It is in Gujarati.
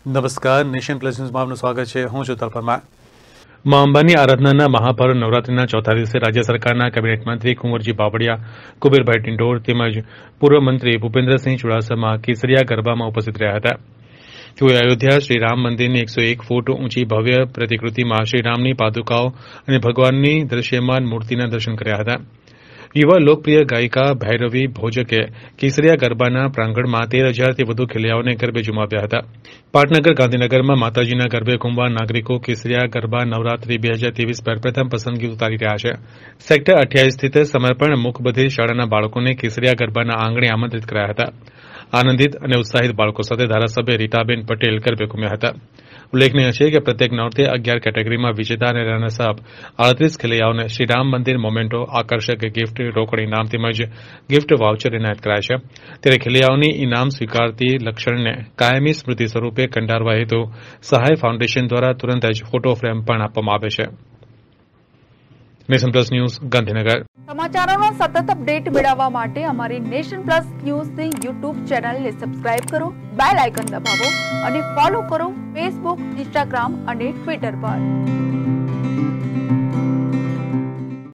નમસ્કાર, નેશન પ્લસ ન્યૂઝમાં આપનું સ્વાગત છે। હું છું તલપરમાં। મા અંબાની આરાધનાના મહાપર્વ નવરાત્રિના ચોથા દિવસે રાજ્ય સરકારના કેબિનેટ મંત્રી કુંવરજી બાવળિયા, કુબેરભાઈ ડિંડોર તેમજ પૂર્વ મંત્રી ભૂપેન્દ્રસિંહ ચુડાસમા કેસરિયા ગરબામાં ઉપસ્થિત રહ્યા હતા। તેઓએ અયોધ્યા શ્રીરામ મંદિરની 101 ફૂટ ઊંચી ભવ્ય પ્રતિકૃતિમાં શ્રીરામની પાદુકાઓ અને ભગવાનની દ્રશ્યમાન મૂર્તિના દર્શન કર્યા હતા। યુવા લોકપ્રિય ગાયિકા ભૈરવી ભોજકે કેસરિયા ગરબાના પ્રાંગણમાં 13,000થી વધુ ખેલૈયાઓને ગરબે ઝુમાવ્યા હતા। પાટનગર ગાંધીનગરમાં માતાજીના ગરબે ઘૂમવા નાગરિકો કેસરિયા ગરબા નવરાત્રી 2023 પર પ્રથમ પસંદગી ઉતારી રહ્યા છે। સેક્ટર 28 સ્થિત સમર્પણ મુખ બધિર શાળાના બાળકોને કેસરિયા ગરબાના આંગણે આમંત્રિત કરાયા હતા। આનંદિત અને ઉત્સાહિત બાળકો સાથે ધારાસભ્ય રીટાબેન પટેલ ગરબે ઘૂમ્યા હતા। ઉલ્લેખનીય છે કે પ્રત્યેક નોરતે 11 કેટેગરીમાં વિજેતા અને રનર્સ અપ 38 ખેલૈયાઓને શ્રીરામ મંદિર મોમેન્ટો, આકર્ષક ગિફ્ટ, રોકડ ઇનામ તેમજ ગિફ્ટ વાઉચર એનાયત કરાય છે। ત્યારે ખેલૈયાઓની ઇનામ સ્વીકારતી લક્ષણને કાયમી સ્મૃતિ સ્વરૂપે કંડારવા હેતુ સહાય ફાઉન્ડેશન દ્વારા તુરંત જ ફોટો ફ્રેમ પણ આપવામાં આવે છે। Nation plus news, Gandhinagar. સમાચારોનો સતત અપડેટ મેળવવા માટે અમારી નેશન પ્લસ ન્યૂઝની યુટ્યુબ ચેનલને સબસ્ક્રાઇબ કરો, બેલ આઇકન દબાવો અને ફોલો કરો ફેસબુક, ઇન્સ્ટાગ્રામ અને ટ્વિટર પર।